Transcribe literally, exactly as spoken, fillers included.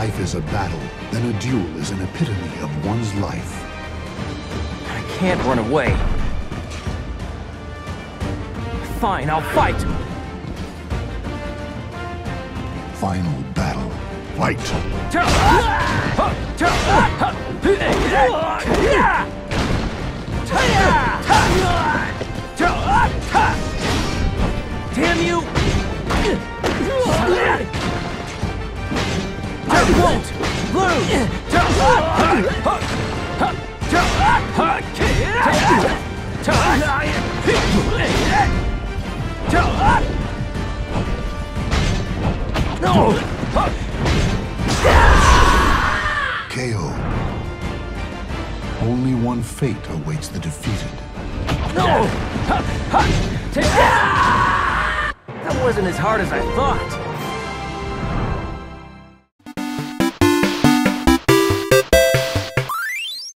life is a battle, then a duel is an epitome of one's life. I can't run away. Fine, I'll fight! Final battle. Fight! Damn you! I won't lose! No! K O. Only one fate awaits the defeated. No! That wasn't as hard as I thought.